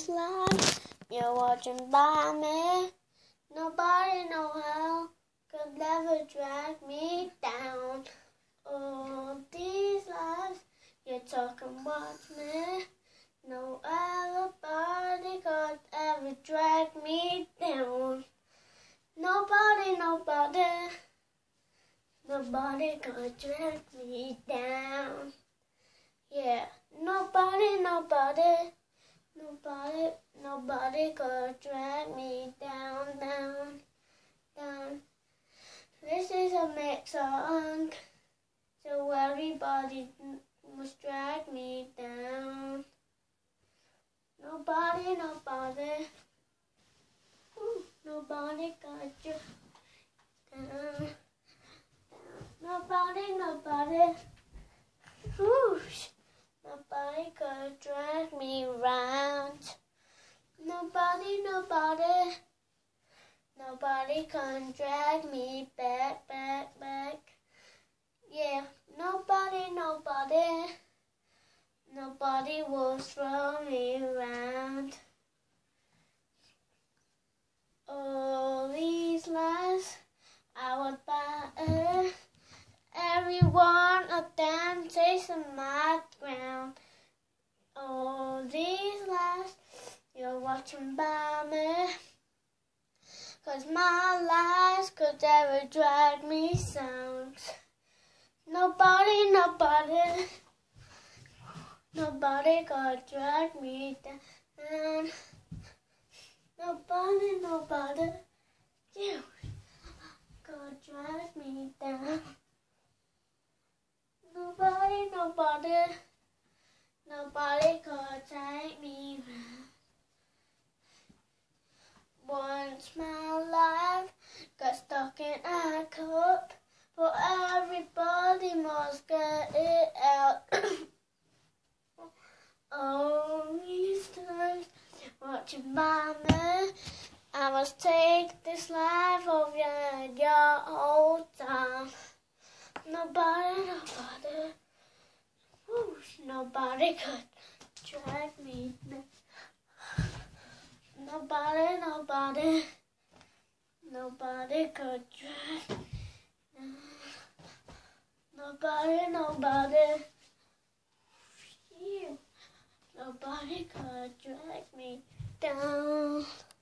these lights you're watching by me. Nobody know how could ever drag me down. All these lies you're talking about me. No other body could ever drag me down. Nobody could drag me down. Yeah, nobody could drag me down. This is a mix song, so everybody must drag me down. Nobody could drag down. Nobody could drag me round. Nobody can drag me back. Yeah, nobody will throw me around. All these lies I would buy, every one of them chasing my ground. All these lies you're watching by me, 'cause my lies could ever drag me down. Nobody could drag me down. Nobody yeah, could drag me down. Nobody could take me round. Once my life got stuck in a cup, but everybody must get it out. All these times watching by me, I must take this life of your whole time. Nobody could drag me down. Nobody could drag. Nobody could drag me down.